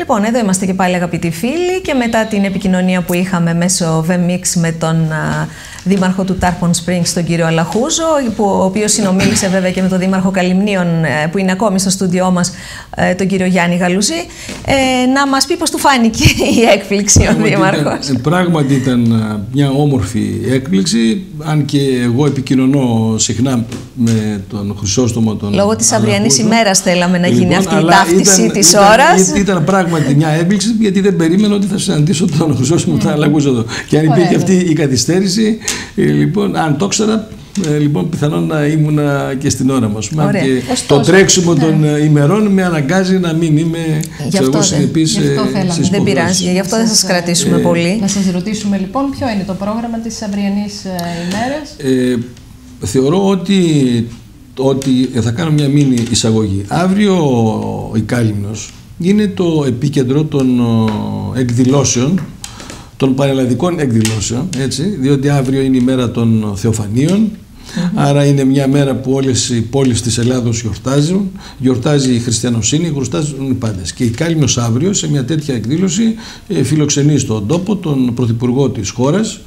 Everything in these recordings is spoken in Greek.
Λοιπόν, εδώ είμαστε και πάλι, αγαπητοί φίλοι, και μετά την επικοινωνία που είχαμε μέσω VMix με τον δήμαρχο του Tarpon Springs, τον κύριο Αλαχούζο, ο οποίος συνομίλησε βέβαια και με τον δήμαρχο Καλυμνίων, που είναι ακόμη στο στούντιό μας, τον κύριο Γιάννη Γαλουζή, να μας πει πώς του φάνηκε η έκπληξη ο δήμαρχος. Πράγματι ήταν μια όμορφη έκπληξη, αν και εγώ επικοινωνώ συχνά με τον Χρυσόστομο τον λόγω της αυριανής ημέρας θέλαμε να γίνει αυτή η ταύτιση της ώρας. Ήταν πράγματι μια έκπληξη, γιατί δεν περίμενα ότι θα συναντήσω τον Χρυσόστομο τον Αλαχούζο εδώ. Και αν υπήρχε αυτή η καθυστέρηση, λοιπόν, αν το ήξερα, λοιπόν, πιθανόν να ήμουν και στην ώρα μας. Και το τρέξιμο των ημερών με αναγκάζει να μην είμαι συνεπής στις υποχρεώσεις. Δεν πειράζει, γι' αυτό δεν σας κρατήσουμε πολύ. Να σας ρωτήσουμε λοιπόν ποιο είναι το πρόγραμμα της αυριανής ημέρας. Θεωρώ ότι θα κάνω μια μίνι εισαγωγή. Αύριο η Κάλυμνος είναι το επίκεντρο των εκδηλώσεων, των πανελλαδικών εκδηλώσεων, έτσι, διότι αύριο είναι η μέρα των Θεοφανίων, άρα είναι μια μέρα που όλες οι πόλεις της Ελλάδος γιορτάζουν, γιορτάζει η χριστιανοσύνη, γιορτάζουν οι πάντες. Και η Κάλυμνος αύριο σε μια τέτοια εκδήλωση φιλοξενεί στον τόπο τον Πρωθυπουργό της χώρας,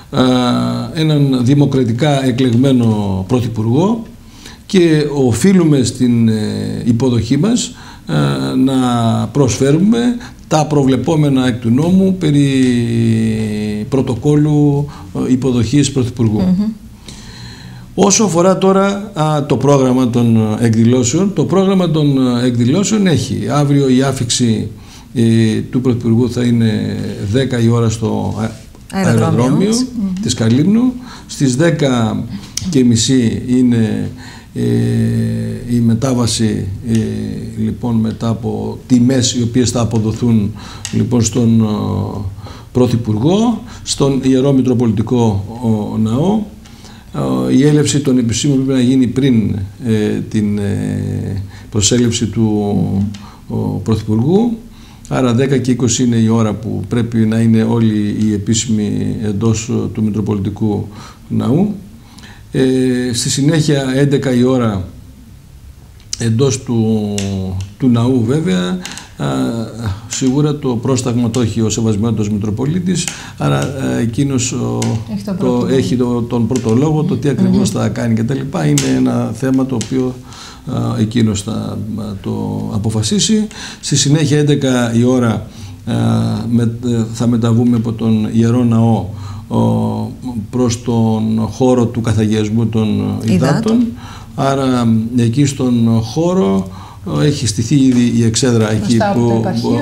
έναν δημοκρατικά εκλεγμένο Πρωθυπουργό, και οφείλουμε στην υποδοχή μας να προσφέρουμε τα προβλεπόμενα εκ του νόμου περί πρωτοκόλλου υποδοχής Πρωθυπουργού. Όσο αφορά τώρα το πρόγραμμα των εκδηλώσεων, το πρόγραμμα των εκδηλώσεων έχει αύριο η άφιξη του Πρωθυπουργού θα είναι 10 η ώρα στο αεροδρόμιο της Καλύμνου, στις 10:30 είναι η μετάβαση, λοιπόν, μετά από τιμές οι οποίες θα αποδοθούν, λοιπόν, στον Πρωθυπουργό, στον Ιερό Μητροπολιτικό Ναό. Η έλευση των επισήμων πρέπει να γίνει πριν την προσέλευση του Πρωθυπουργού, άρα 10:20 είναι η ώρα που πρέπει να είναι όλοι οι επίσημοι εντός του Μητροπολιτικού Ναού. Στη συνέχεια 11 η ώρα εντός του ναού, βέβαια, σίγουρα το πρόσταγμα το έχει ο Σεβασμένος Μητροπολίτης, άρα εκείνος έχει τον πρώτο λόγο, το τι ακριβώς θα κάνει κτλ. Είναι ένα θέμα το οποίο εκείνος θα το αποφασίσει. Στη συνέχεια 11 η ώρα θα μεταβούμε από τον Ιερό Ναό προς τον χώρο του καθαγιασμού των υδάτων. Άρα εκεί στον χώρο έχει στηθεί ήδη η εξέδρα εκεί που...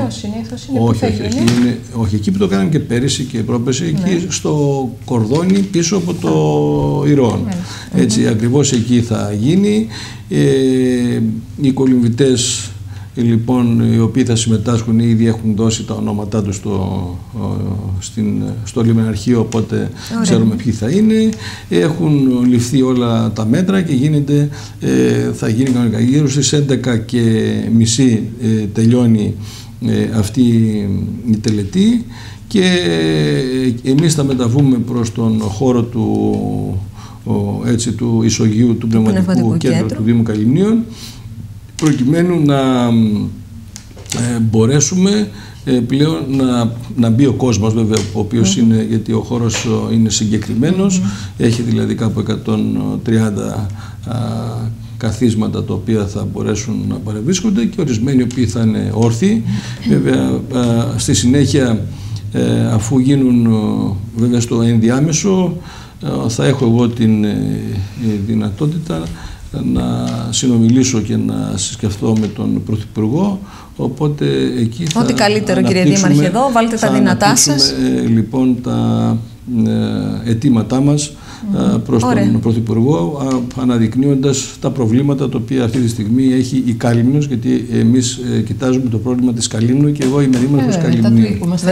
Όχι, εκεί που το κάναμε και πέρυσι και πρόπερσι, εκεί στο κορδόνι πίσω από το Ηρώον. Έτσι, ακριβώς εκεί θα γίνει. Οι κολυμβητές, λοιπόν, οι οποίοι θα συμμετάσχουν ήδη έχουν δώσει τα ονόματά τους στο λιμεναρχείο, οπότε ξέρουμε ποιοι θα είναι. Έχουν ληφθεί όλα τα μέτρα και θα γίνει κανονικά. Γύρω στις 11:30 τελειώνει αυτή η τελετή και εμείς θα μεταβούμε προς τον χώρο του Ισογείου του Πνευματικού Κέντρου του Δήμου Καλυμνίων, προκειμένου να μπορέσουμε πλέον να μπει ο κόσμος, βέβαια, ο οποίος είναι, γιατί ο χώρος είναι συγκεκριμένος, έχει δηλαδή κάπου 130 καθίσματα τα οποία θα μπορέσουν να παρευρίσκονται και ορισμένοι οι οποίοι θα είναι όρθιοι. Βέβαια, στη συνέχεια, αφού γίνουν, βέβαια, στο ενδιάμεσο, θα έχω εγώ την δυνατότητα να συνομιλήσω και να συσκεφτώ με τον Πρωθυπουργό, οπότε εκεί θα... Ό,τι καλύτερο, κύριε Δήμαρχε, εδώ, βάλτε τα δυνατά σας. Λοιπόν, τα αιτήματά μας προς τον Πρωθυπουργό, αναδεικνύοντας τα προβλήματα τα οποία αυτή τη στιγμή έχει η Κάλυμνος, γιατί εμείς κοιτάζουμε το πρόβλημα της Καλύμνου και εγώ είμαι δήμαρχος Καλυμνίου.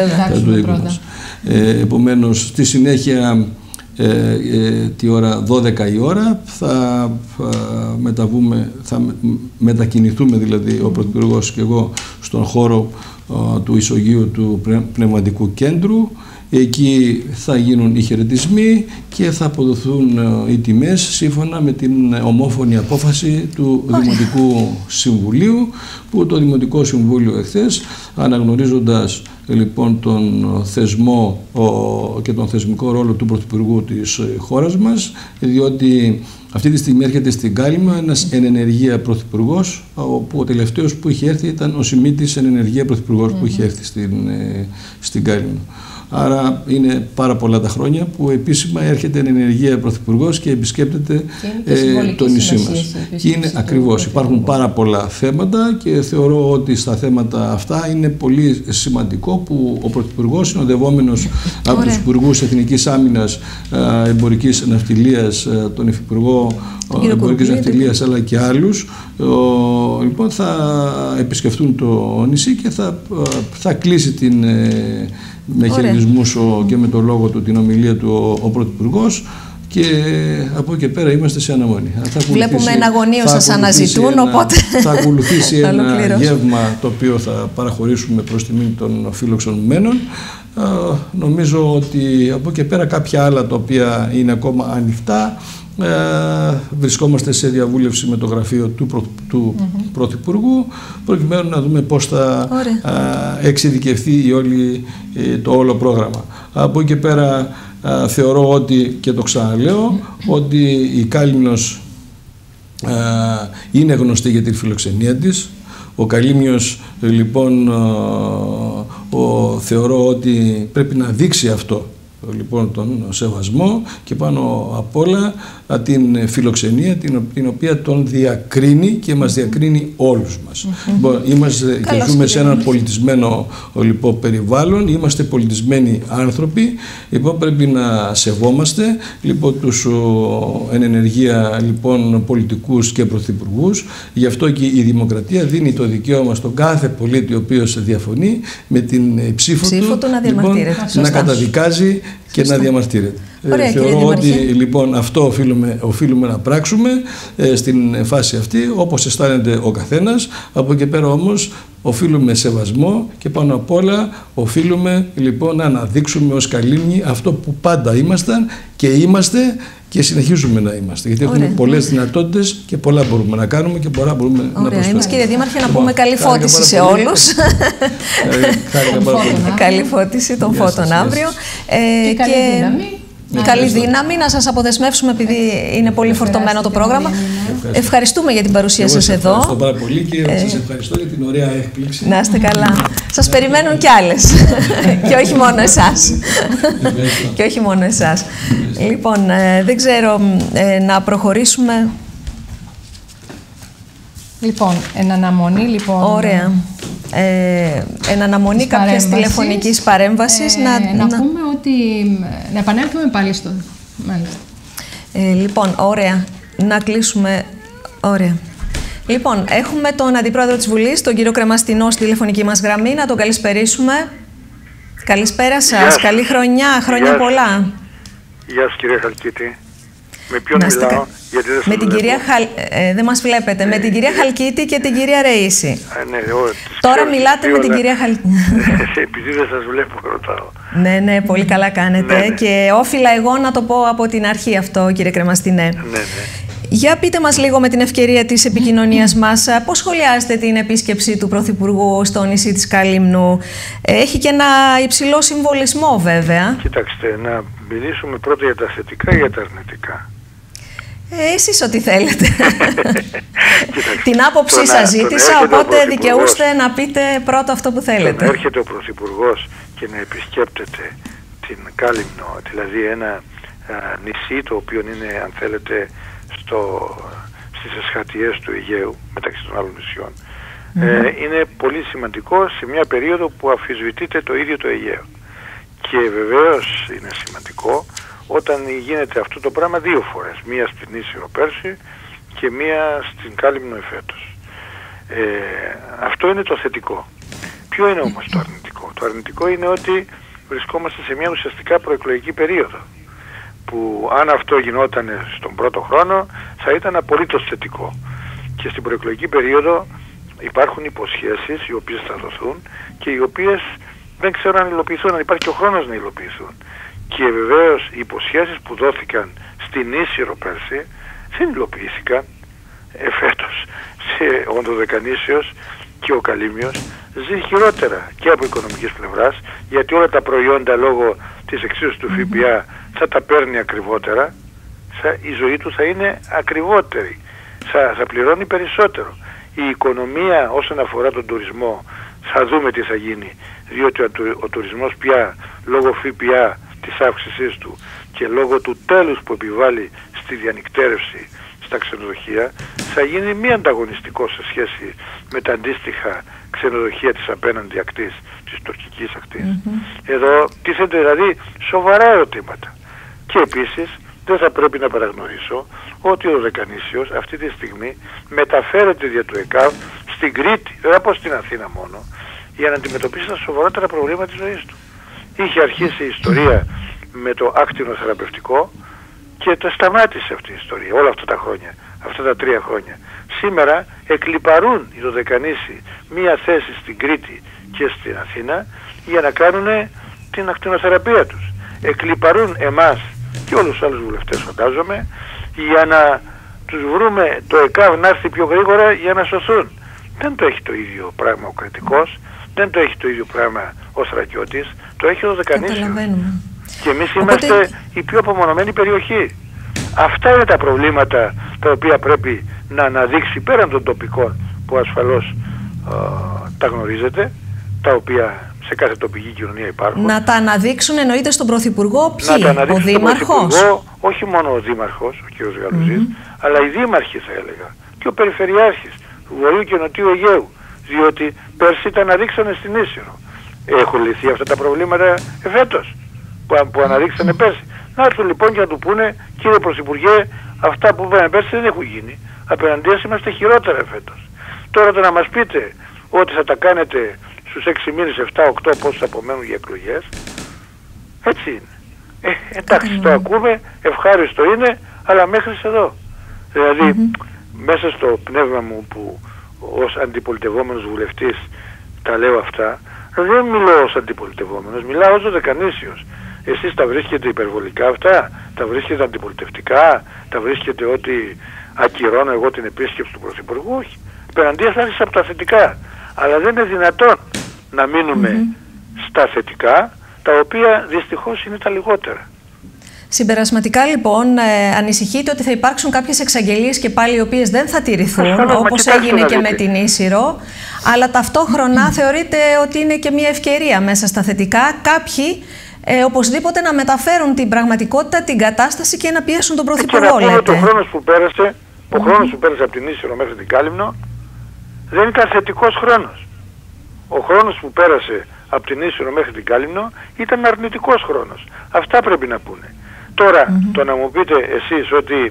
Επομένως, στη συνέχεια, τη ώρα 12 η ώρα θα μετακινηθούμε, δηλαδή ο Πρωθυπουργός και εγώ, στον χώρο του Ισογείου του Πνευματικού Κέντρου. Εκεί θα γίνουν οι χαιρετισμοί και θα αποδοθούν οι τιμές σύμφωνα με την ομόφωνη απόφαση του Δημοτικού Συμβουλίου, που το Δημοτικό Συμβούλιο εχθές, αναγνωρίζοντας λοιπόν τον θεσμό και τον θεσμικό ρόλο του Πρωθυπουργού της χώρας μας, διότι αυτή τη στιγμή έρχεται στην Κάλυμνο ένας εν ενεργεία πρωθυπουργός, όπου ο τελευταίος που είχε έρθει ήταν ο Σιμίτης εν ενεργεία πρωθυπουργός που είχε έρθει στην Κάλυμνο. Άρα είναι πάρα πολλά τα χρόνια που επίσημα έρχεται εν ενεργεία πρωθυπουργός και επισκέπτεται το νησί μας. Και είναι ακριβώς, υπάρχουν πάρα πολλά θέματα και θεωρώ ότι στα θέματα αυτά είναι πολύ σημαντικό που ο πρωθυπουργός, συνοδευόμενος από τους υπουργούς Εθνικής Άμυνας, Εμπορικής Ναυτιλίας, τον υφυπουργό Εμπορικής Ναυτιλίας αλλά και άλλους, λοιπόν θα επισκεφτούν το νησί και θα κλείσει με χαιρετισμούς και με το λόγο του την ομιλία του ο Πρωθυπουργός, και από εκεί πέρα είμαστε σε αναμονή. Βλέπουμε εναγωνίως σας αναζητούν, οπότε θα ακολουθήσει ένα γεύμα το οποίο θα παραχωρήσουμε προς τιμή των φιλοξενουμένων. Νομίζω ότι από εκεί πέρα κάποια άλλα τα οποία είναι ακόμα ανοιχτά, βρισκόμαστε σε διαβούλευση με το γραφείο του Πρωθυπουργού, προκειμένου να δούμε πώς θα εξειδικευθεί το όλο πρόγραμμα. Από εκεί πέρα θεωρώ ότι, και το ξαναλέω, ότι η Κάλυμνος είναι γνωστή για τη φιλοξενία της. Ο Καλύμνιος λοιπόν θεωρώ ότι πρέπει να δείξει αυτό λοιπόν τον σεβασμό και πάνω απ' όλα την φιλοξενία την οποία τον διακρίνει και μας διακρίνει όλους μας. Είμαστε και ζούμε σε ένα πολιτισμένο λοιπόν περιβάλλον, είμαστε πολιτισμένοι άνθρωποι, λοιπόν πρέπει να σεβόμαστε λοιπόν τους εν ενεργεία λοιπόν πολιτικούς και πρωθυπουργούς. Γι' αυτό και η δημοκρατία δίνει το δικαίωμα στον κάθε πολίτη ο οποίος διαφωνεί με την ψήφο του να, λοιπόν, να καταδικάζει και να διαμαρτύρεται. Θεωρώ ότι λοιπόν αυτό οφείλουμε να πράξουμε στην φάση αυτή, όπως αισθάνεται ο καθένας. Από εκεί πέρα όμως οφείλουμε σεβασμό και πάνω απ' όλα οφείλουμε λοιπόν να αναδείξουμε ως Καλύμνοι αυτό που πάντα ήμασταν και είμαστε και συνεχίζουμε να είμαστε. Γιατί έχουμε πολλές δυνατότητες και πολλά μπορούμε να κάνουμε και πολλά μπορούμε να προσφέρουμε. Εμείς, κύριε Δήμαρχε, να πούμε καλή φώτιση σε όλους. Καλή φώτιση των φώτων αύριο. Και καλή δύναμη. Καλή δύναμη, να σας αποδεσμεύσουμε επειδή είναι πολύ φορτωμένο το πρόγραμμα. Ευχαριστούμε για την παρουσία σας εδώ. Ευχαριστώ πάρα πολύ και σας ευχαριστώ για την ωραία έκπληξη. Να είστε καλά. Σας περιμένουν κι άλλες. Και όχι μόνο εσάς. Και όχι μόνο εσάς. Λοιπόν, δεν ξέρω, να προχωρήσουμε. Λοιπόν, εν αναμονή λοιπόν. Ωραία. Εν αναμονή κάποιας τηλεφωνικής παρέμβασης να πούμε ότι να επανέλθουμε πάλι στο... Μάλιστα. Λοιπόν, ωραία. Να κλείσουμε... Ωραία. Λοιπόν, έχουμε τον Αντιπρόεδρο της Βουλής, τον κύριο Κρεμαστινό, στη τηλεφωνική μας γραμμή. Να τον καλησπερίσουμε. Καλησπέρα σας. Καλή χρονιά. Χρόνια πολλά. Γεια σας, κυρία Χαλκίτη. Με ποιον μιλάω? Γιατί δεν με την κυρία δεν μας βλέπετε. Με την κυρία Χαλκίτη και την κυρία Ρεΐση. Ναι, τώρα μιλάτε με την κυρία Χαλκίτη. Επειδή δεν σας βλέπω, ρωτάω. Ναι, πολύ καλά κάνετε. Ναι. Και όφιλα εγώ να το πω από την αρχή αυτό, κύριε Κρεμαστινέ. Ναι. Για πείτε μας λίγο με την ευκαιρία της επικοινωνίας μας, πώς σχολιάζετε την επίσκεψη του Πρωθυπουργού στο νησί της Καλύμνου? Έχει και ένα υψηλό συμβολισμό βέβαια. Κοιτάξτε, να μιλήσουμε πρώτα για τα θετικά ή για τα αρνητικά? Εσείς ό,τι θέλετε. Την άποψή σας ζήτησα, οπότε δικαιούστε να πείτε πρώτα αυτό που θέλετε. Να έρχεται ο Πρωθυπουργός και να επισκέπτεται την Κάλυμνο, δηλαδή ένα νησί το οποίο είναι, αν θέλετε, στις εσχατιές του Αιγαίου, μεταξύ των άλλων νησιών, είναι πολύ σημαντικό σε μια περίοδο που αμφισβητείται το ίδιο το Αιγαίο. Και βεβαίως είναι σημαντικό όταν γίνεται αυτό το πράγμα δύο φορές, μία στην Ίσυρο πέρσι και μία στην Κάλυμνο εφέτος. Αυτό είναι το θετικό. Ποιο είναι όμως το αρνητικό? Το αρνητικό είναι ότι βρισκόμαστε σε μια ουσιαστικά προεκλογική περίοδο, που αν αυτό γινόταν στον πρώτο χρόνο θα ήταν απολύτως θετικό. Και στην προεκλογική περίοδο υπάρχουν υποσχέσεις οι οποίες θα δοθούν και οι οποίες δεν ξέρω αν υλοποιηθούν, αν υπάρχει και ο χρόνος να υλοποιηθούν. Και βεβαίως οι υποσχέσεις που δόθηκαν στην Ίσυρο πέρσι δεν υλοποιήθηκαν. Φέτος ο Δωδεκανήσιος και ο Καλύμνιος ζει χειρότερα και από οικονομικής πλευράς, γιατί όλα τα προϊόντα λόγω της εξίσωσης του ΦΠΑ θα τα παίρνει ακριβότερα, η ζωή του θα είναι ακριβότερη, θα πληρώνει περισσότερο. Η οικονομία όσον αφορά τον τουρισμό θα δούμε τι θα γίνει, διότι ο τουρισμός πια λόγω ΦΠΑ της αύξησής του και λόγω του τέλους που επιβάλλει στη διανυκτέρευση στα ξενοδοχεία θα γίνει μη ανταγωνιστικό σε σχέση με τα αντίστοιχα ξενοδοχεία της απέναντι ακτής, της τουρκικής ακτής. Εδώ τίθενται δηλαδή σοβαρά ερωτήματα. Και επίσης δεν θα πρέπει να παραγνωρίσω ότι ο Δωδεκανήσιος αυτή τη στιγμή μεταφέρεται δια του ΕΚΑΒ στην Κρήτη, δεν θα πω στην Αθήνα μόνο, για να αντιμετωπίσει τα σοβαρότερα προβλήματα της ζωής του. Είχε αρχίσει η ιστορία με το άκτινο θεραπευτικό και το σταμάτησε αυτή η ιστορία όλα αυτά τα χρόνια, αυτά τα 3 χρόνια. Σήμερα εκλιπαρούν οι Δωδεκανήσοι μία θέση στην Κρήτη και στην Αθήνα για να κάνουν την ακτινοθεραπεία τους. Εκλιπαρούν εμάς και όλους τους άλλους βουλευτές φαντάζομαι για να τους βρούμε το ΕΚΑΒ να έρθει πιο γρήγορα για να σωθούν. Δεν το έχει το ίδιο πράγμα ο Κρητικός, δεν το έχει το ίδιο πράγμα ο Θρακιώτης, το έχει ο Δωδεκανήσιος. Και εμείς είμαστε η πιο απομονωμένη περιοχή. Αυτά είναι τα προβλήματα τα οποία πρέπει να αναδείξει πέραν των τοπικών που ασφαλώς τα γνωρίζετε, τα οποία σε κάθε τοπική κοινωνία υπάρχουν. Να τα αναδείξουν εννοείται στον Πρωθυπουργό ποιοι, ο Δήμαρχος. Όχι μόνο ο Δήμαρχος, ο κ. Γαλουζής, αλλά οι Δήμαρχοι θα έλεγα και ο Περιφερειάρχης του Βορείου και Νοτιού Αιγαίου, διότι πέρσι τα αναδείξανε στην Ίσυρο. Έχουν λυθεί αυτά τα προβλήματα εφέτος που αναδείξανε πέρσι. Να έρθουν λοιπόν και να του πούνε, κύριε Πρωθυπουργέ, αυτά που είπαμε πέρσι δεν έχουν γίνει. Απέναντίας είμαστε χειρότερα φέτος. Τώρα το να μας πείτε ότι θα τα κάνετε στους 6 μήνες, 7-8 πόσους απομένουν για εκλογές, έτσι είναι. Εντάξει, το ακούμε, ευχάριστο είναι, αλλά μέχρι εδώ. Δηλαδή, μέσα στο πνεύμα μου που ως αντιπολιτευόμενος βουλευτής τα λέω αυτά, δεν μιλώ ως αντιπολιτευόμενος, μιλάω ως Δωδεκανήσιος. Εσείς τα βρίσκετε υπερβολικά αυτά, τα βρίσκετε αντιπολιτευτικά, τα βρίσκετε ότι ακυρώνω εγώ την επίσκεψη του Πρωθυπουργού. Όχι. Απέναντίας άρχισα από τα θετικά. Αλλά δεν είναι δυνατόν να μείνουμε στα θετικά, τα οποία δυστυχώς είναι τα λιγότερα. Συμπερασματικά λοιπόν, ανησυχείτε ότι θα υπάρξουν κάποιες εξαγγελίες και πάλι οι οποίες δεν θα τηρηθούν, όπως έγινε και με την Ίσυρο, αλλά ταυτόχρονα θεωρείτε ότι είναι και μια ευκαιρία μέσα στα θετικά κάποιοι οπωσδήποτε να μεταφέρουν την πραγματικότητα, την κατάσταση και να πιέσουν τον Πρωθυπουργό, λέτε. Ο χρόνος που πέρασε, ο χρόνος που πέρασε από την Ίσυρο μέχρι την Κάλυμνο δεν ήταν θετικός χρόνος. Ο χρόνος που πέρασε από την Ίσυρο μέχρι την Κάλυμνο ήταν αρνητικός χρόνος. Αυτά πρέπει να πούνε. Τώρα, το να μου πείτε εσείς ότι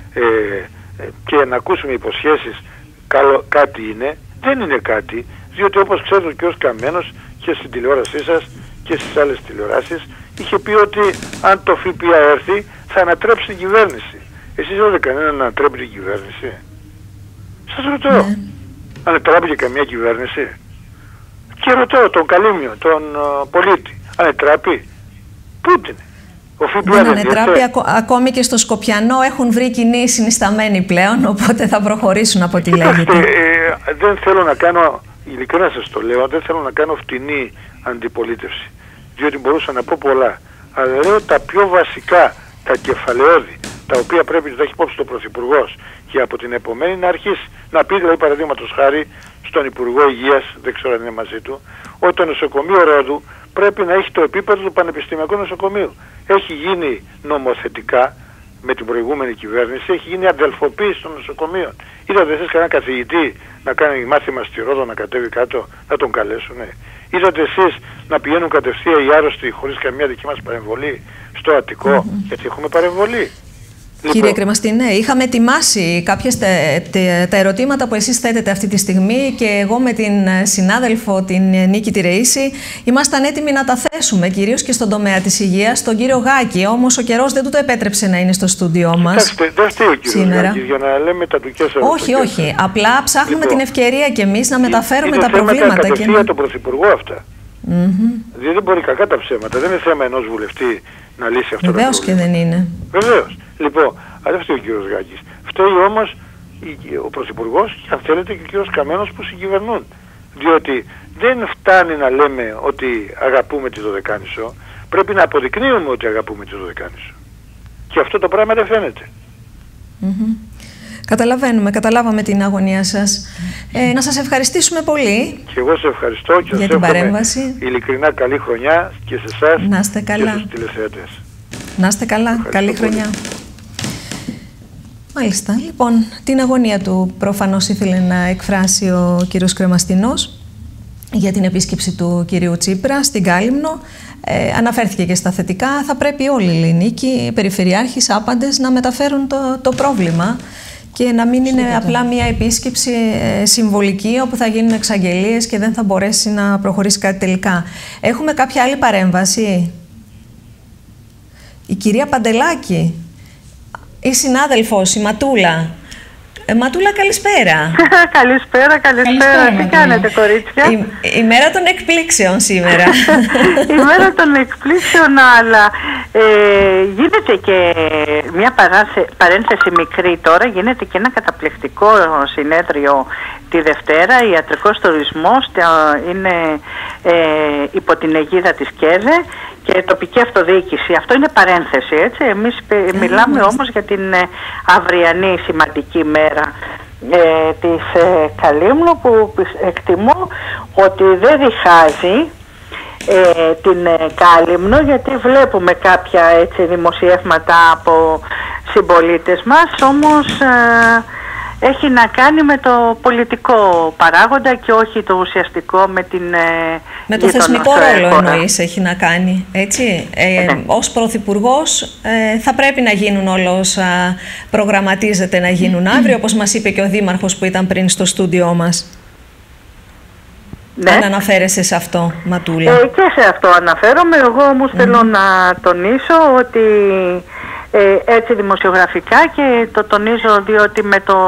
και να ακούσουμε υποσχέσεις κάτι είναι, δεν είναι κάτι, διότι όπως ξέρετε ο κ. Καμένος και στην τηλεόρασή σας και στις άλλες τηλεοράσεις είχε πει ότι αν το ΦΠΑ έρθει θα ανατρέψει την κυβέρνηση. Εσείς είδατε κανέναν να ανατρέπει την κυβέρνηση? Σας ρωτώ. Ανατράπηκε καμία κυβέρνηση? Και ρωτώ τον Καλύμνιο, τον πολίτη, ανατράπει? Πού την? Ο ΦΠΑ δεν ανατράπει, ακόμη και στο Σκοπιανό έχουν βρει κοινή συνισταμένη πλέον, οπότε θα προχωρήσουν από ό,τι λέγεται. Δεν θέλω να κάνω, ειλικρινά σας το λέω, δεν θέλω να κάνω φτηνή αντιπολίτευση, διότι μπορούσα να πω πολλά, αλλά λέω τα πιο βασικά, τα κεφαλαιώδη, τα οποία πρέπει να τα έχει υπόψη το Πρωθυπουργός και από την επομένη να αρχίσει να πει, δηλαδή παραδείγματος χάρη στον Υπουργό Υγείας, δεν ξέρω αν είναι μαζί του, ότι το νοσοκομείο Ρόδου πρέπει να έχει το επίπεδο του Πανεπιστημιακού Νοσοκομείου. Έχει γίνει νομοθετικά με την προηγούμενη κυβέρνηση, έχει γίνει αδελφοποίηση των νοσοκομείων. Είδατε εσείς κανένα καθηγητή να κάνει μάθημα στη Ρόδο, να κατέβει κάτω, να τον καλέσουνε? Είδατε εσείς να πηγαίνουν κατευθείαν οι άρρωστοι χωρίς καμία δική μας παρεμβολή στο Αττικό? Γιατί έχουμε παρεμβολή. Κύριε Κρεμαστή, ναι, είχαμε ετοιμάσει τα ερωτήματα που εσείς θέτετε αυτή τη στιγμή και εγώ με την συνάδελφο την Νίκη τη Ρεΐση ήμασταν έτοιμοι να τα θέσουμε, κυρίως και στον τομέα της υγείας, στον κύριο Γάκη. Όμως ο καιρός δεν του το επέτρεψε να είναι στο στούντιό μας. Δεν φταίει ο κύριος Γάκης για να λέμε τα δικές σας. Όχι. Απλά ψάχνουμε την ευκαιρία κι εμείς να μεταφέρουμε τα προβλήματα. Είναι θέμα του Πρωθυπουργού αυτά. Δηλαδή δεν μπορεί κακά τα ψέματα. Δεν είναι θέμα ενός βουλευτή να λύσει αυτό. Βεβαίως και δεν είναι. Βεβαίως. Λοιπόν, αλλά φταίει ο κύριος Γάκης. Φταίει όμως ο Πρωθυπουργός και αν θέλετε και ο κύριος Καμένος που συγκυβερνούν. Διότι δεν φτάνει να λέμε ότι αγαπούμε τη Δωδεκάνησο, πρέπει να αποδεικνύουμε ότι αγαπούμε τη Δωδεκάνησο. Και αυτό το πράγμα δεν φαίνεται. Καταλάβαμε την αγωνία σας. Να σας ευχαριστήσουμε πολύ. Και εγώ σε ευχαριστώ και για την παρέμβαση. Ειλικρινά καλή χρονιά και σε εσάς και στους τηλεθεατές. Να είστε καλά. Καλή χρονιά. Μάλιστα. Λοιπόν, την αγωνία του προφανώς ήθελε να εκφράσει ο κύριος Κρεμαστινός για την επίσκεψη του κυρίου Τσίπρα στην Κάλυμνο. Αναφέρθηκε και στα θετικά. Θα πρέπει όλοι οι ελληνικοί, οι περιφερειάρχες, άπαντες να μεταφέρουν το πρόβλημα και να μην είναι απλά μια επίσκεψη συμβολική όπου θα γίνουν εξαγγελίες και δεν θα μπορέσει να προχωρήσει κάτι τελικά. Έχουμε κάποια άλλη παρέμβαση? Η κυρία Παντελάκη, η συνάδελφος, η Ματούλα. Ματούλα, καλησπέρα. Καλησπέρα. Τι κάνετε, κορίτσια? Η μέρα των εκπλήξεων σήμερα. Η μέρα των εκπλήξεων, αλλά γίνεται και μια παρένθεση μικρή τώρα. Γίνεται και ένα καταπληκτικό συνέδριο τη Δευτέρα. Ιατρικός τουρισμός είναι υπό την αιγίδα της ΚΕΔΕ και τοπική αυτοδιοίκηση. Αυτό είναι παρένθεση, έτσι. Εμείς μιλάμε όμως για την αυριανή σημαντική μέρα της Καλύμνου, που εκτιμώ ότι δεν διχάζει την Κάλυμνο, γιατί βλέπουμε κάποια έτσι δημοσιεύματα από συμπολίτες μας, όμως έχει να κάνει με το πολιτικό παράγοντα και όχι το ουσιαστικό με την με το θεσμικό ρόλο εννοείς έχει να κάνει, έτσι. Ως Πρωθυπουργός θα πρέπει να γίνουν όλα όσα προγραμματίζεται να γίνουν αύριο, όπως μας είπε και ο Δήμαρχος που ήταν πριν στο στούντιό μας. Ναι. Αν αναφέρεσαι σε αυτό, Ματούλα. Και σε αυτό αναφέρομαι. Εγώ όμως θέλω να τονίσω ότι έτσι δημοσιογραφικά, και το τονίζω διότι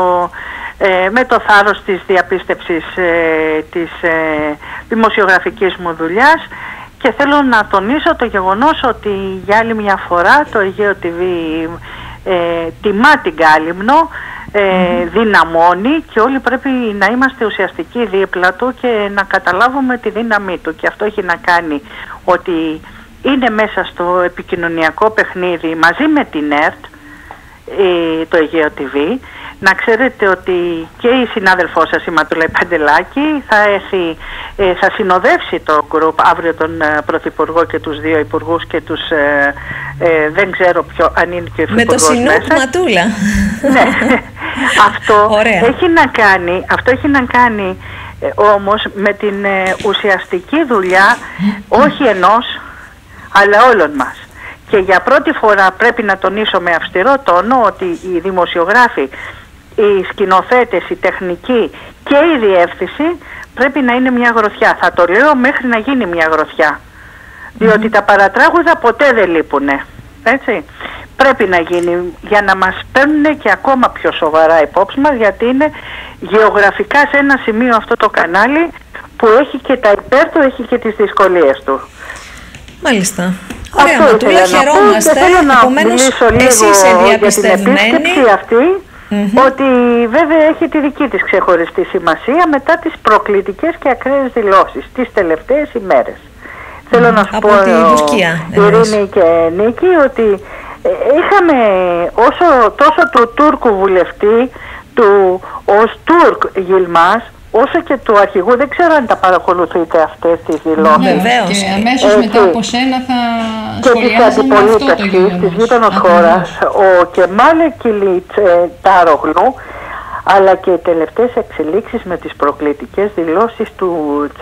με το θάρρος της διαπίστευσης της δημοσιογραφικής μου δουλειάς, και θέλω να τονίσω το γεγονός ότι για άλλη μια φορά το Αιγαίο TV τιμά την Κάλυμνο, δυναμώνει, και όλοι πρέπει να είμαστε ουσιαστικοί δίπλα του και να καταλάβουμε τη δύναμή του. Και αυτό έχει να κάνει ότι είναι μέσα στο επικοινωνιακό παιχνίδι μαζί με την ΕΡΤ, το Αιγαίο TV. Να ξέρετε ότι και η συνάδελφό σας, η Ματούλα Παντελάκη, θα συνοδεύσει το group αύριο τον Πρωθυπουργό και τους δύο υπουργούς και τους δεν ξέρω αν είναι και ο υφυπουργός. Με το Σινούπ, Ματούλα. Ναι. Αυτό έχει να κάνει όμως με την ουσιαστική δουλειά όχι ενός αλλά όλων μας. Και για πρώτη φορά πρέπει να τονίσω με αυστηρό τόνο ότι οι δημοσιογράφοι, οι σκηνοθέτες, οι τεχνικοί και η διεύθυνση πρέπει να είναι μια γροθιά. Θα το λέω μέχρι να γίνει μια γροθιά. Διότι τα παρατράγουδα ποτέ δεν λείπουνε. Έτσι. Πρέπει να γίνει για να μας παίρνουν και ακόμα πιο σοβαρά υπόψη μας, γιατί είναι γεωγραφικά σε ένα σημείο αυτό το κανάλι που έχει και τα υπέρ του, έχει και τις δυσκολίες του. Μάλιστα. Ωραία, Ματούλα, χαιρόμαστε. Θέλω να μιλήσω λίγο για την επίσκεψη αυτή, ότι βέβαια έχει τη δική της ξεχωριστή σημασία μετά τις προκλητικές και ακραίες δηλώσεις τις τελευταίες ημέρες. Θέλω να σου πω, Ειρήνη και Νίκη, ότι είχαμε τόσο του Τούρκου βουλευτή, του Οστούρκ Γιλμάς, όσο και του αρχηγού. Δεν ξέρω αν τα παρακολουθείτε αυτές τις δηλώσεις. Βεβαίως. Και αμέσως μετά από σένα θα σχολιάζαμε αυτό το γεγονός. Της γείτονος χώρας, ο Κεμάλ Κιλιτάρογλου, αλλά και οι τελευταίες εξελίξεις με τις προκλητικές δηλώσεις του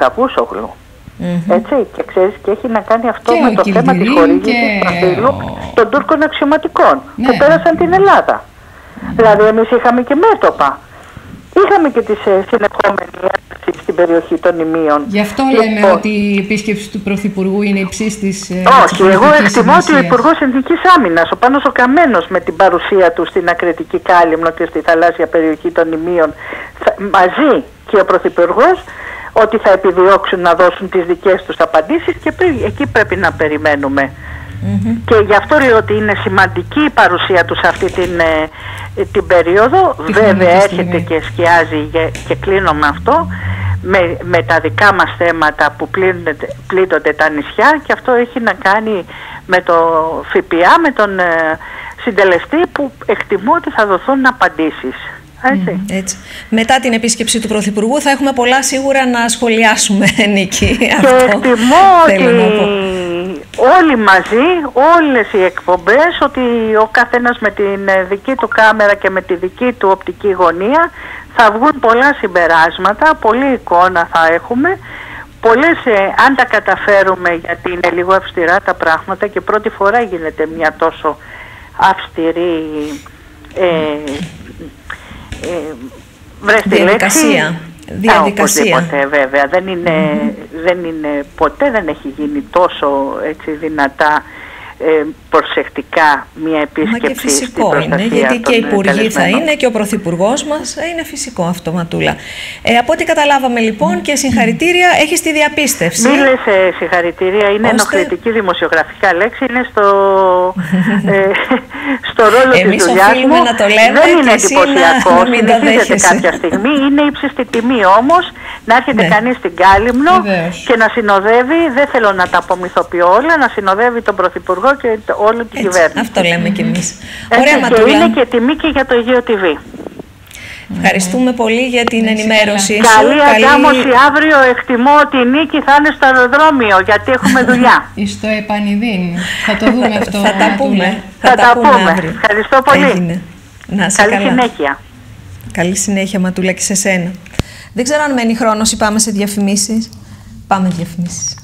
Τσαβούσογλου. Έτσι, και ξέρεις, και έχει να κάνει αυτό με το θέμα της χορήγησης ασύλου των Τούρκων αξιωματικών που πέρασαν την Ελλάδα. Δηλαδή εμείς είχαμε και μέτωπα. Είχαμε και τη συνεχόμενη ένταση στην περιοχή των Ιμίων. Γι' αυτό λέμε ότι η επίσκεψη του Πρωθυπουργού είναι υψής της όχι, εγώ εκτιμώ ότι ο Υπουργός Εθνικής Άμυνας, ο Πάνος ο Καμένος, με την παρουσία του στην Ακριτική Κάλυμνο και στη θαλάσσια περιοχή των Ιμίων, μαζί και ο Πρωθυπουργός, ότι θα επιδιώξουν να δώσουν τις δικές τους απαντήσεις και εκεί πρέπει να περιμένουμε. Και γι' αυτό λέω ότι είναι σημαντική η παρουσία τους αυτή την περίοδο. Βέβαια έρχεται και σκιάζει και κλείνω με αυτό, με τα δικά μας θέματα που πλήττονται τα νησιά, και αυτό έχει να κάνει με το ΦΠΑ, με τον συντελεστή, που εκτιμώ ότι θα δοθούν απαντήσεις. Έτσι. Μετά την επίσκεψη του Πρωθυπουργού θα έχουμε πολλά σίγουρα να σχολιάσουμε, Νίκη. Και εκτιμώ ότι όλοι μαζί, όλες οι εκπομπές, ότι ο καθένας με την δική του κάμερα και με τη δική του οπτική γωνία θα βγουν πολλά συμπεράσματα, πολλή εικόνα θα έχουμε. Πολλές, αν τα καταφέρουμε, γιατί είναι λίγο αυστηρά τα πράγματα και πρώτη φορά γίνεται μια τόσο αυστηρή διαδικασία. Οπωσδήποτε, βέβαια. Δεν είναι, ποτέ δεν έχει γίνει τόσο έτσι δυνατά προσεκτικά μια επίσκεψη. Μα και φυσικό είναι, γιατί και οι υπουργοί θα είναι και ο Πρωθυπουργός μας, είναι φυσικό αυτό, Ματούλα. Από ό,τι καταλάβαμε λοιπόν, και συγχαρητήρια, έχεις τη διαπίστευση. Μη λες συγχαρητήρια, είναι ενοχλητική δημοσιογραφικά λέξη, είναι στο ρόλο της δουλειάς μου. Εμείς οφείλουμε να το λέμε, δεν είναι εντυπωσιακό, συνηθίζεται κάποια στιγμή, είναι ύψιστη τιμή όμως να έρχεται κανείς στην Κάλυμνο και να συνοδεύει, δεν θέλω να τα απομυθοποιώ όλα, να συνοδεύει τον Πρωθυπουργό και όλη την κυβέρνηση. Αυτό λέμε κι εμείς. Ωραία, Ματούλα. Και είναι και τιμή και για το Αιγαίο TV. Ευχαριστούμε πολύ για την ενημέρωση. Καλή αντάμωση αύριο. Εκτιμώ ότι η Νίκη θα είναι στο αεροδρόμιο, γιατί έχουμε δουλειά. Στο Επανιδίν. Θα το δούμε αυτό. Θα τα πούμε. Θα τα πούμε αύριο. Ευχαριστώ πολύ. Να σε καλή συνέχεια. Καλή συνέχεια, Ματούλα, και σε σένα. Δεν ξέρω αν μένει χρόνος ή πάμε σε διαφημίσεις. Πάμε διαφημίσεις.